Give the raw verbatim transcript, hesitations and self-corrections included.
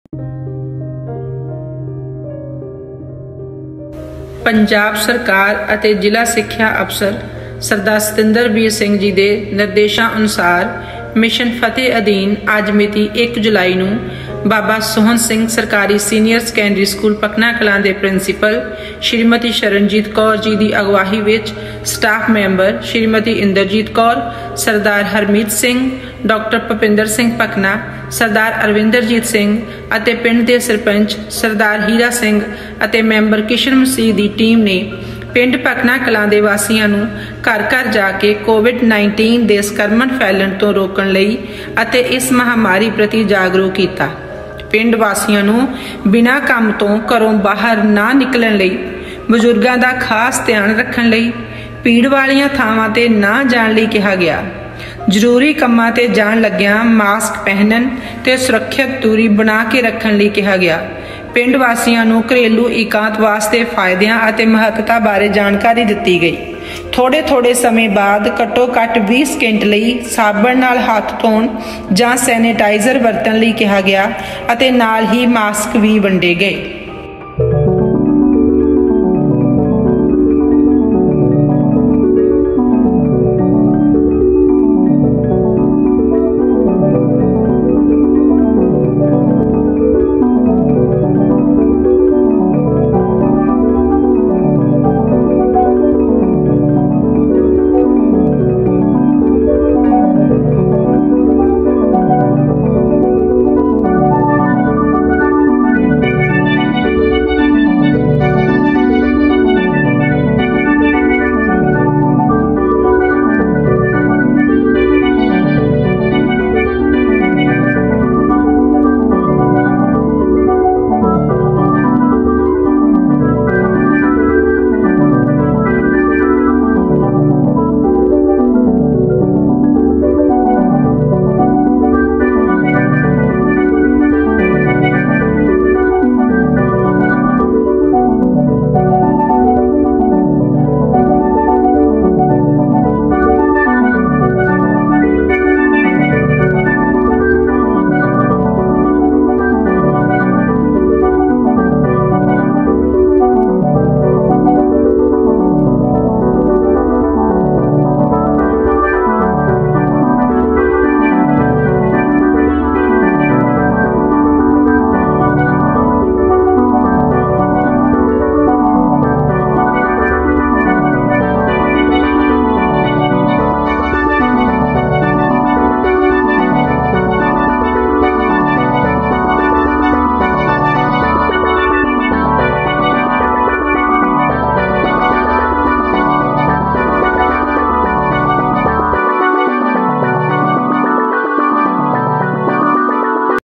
पंजाब सरकार ਅਤੇ ਜ਼ਿਲ੍ਹਾ ਸਿੱਖਿਆ ਅਫਸਰ सरदार सतिंदरवीर सिंह जी के निर्देशों अनुसार मिशन फतेह अधीन अज मिति एक जुलाई नूं बाबा सोहन सिंह सरकारी senior secondary school Pakna Kalan के प्रिंसीपल श्रीमती शरणजीत कौर जी की अगवाही विच staff member Shrimati Inderjit Kaur, Sardar Harmeet Singh, doctor Bhupinder Singh Pakna, Sardar Arvinderjit Singh अते पिंड के सरपंच सरदार हीरा सिंह अते मैंबर किशन मसीह की टीम ने पिंड पकना कलां दे वासियां नूं घर घर जाके कोविड नाइनटीन दे संक्रमण फैलण तो रोकण लई अते इस महामारी प्रति जागरूक कीता। पिंड वासियां नूं बिना काम तो घरों बाहर ना निकलण लई, बजुर्गां दा खास ध्यान रखण लई, भीड़ वालियां थावां ते ना जाण लई कहा गया। जरूरी कामां ते जाण लग्गियां मास्क पहनण ते सुरक्षित दूरी बना के रखण लई कहा गया। पिंड वासियों नूं घरेलू एकांत वास्ते फायदियां अते महत्ता बारे जानकारी दी गई। थोड़े थोड़े समय बाद घट्टो घट्ट बीस सेकंड लई साबण नाल हाथ धोण जां सैनिटाइजर वरतण लई कहा गया अते नाल ही मास्क भी वंडे गए।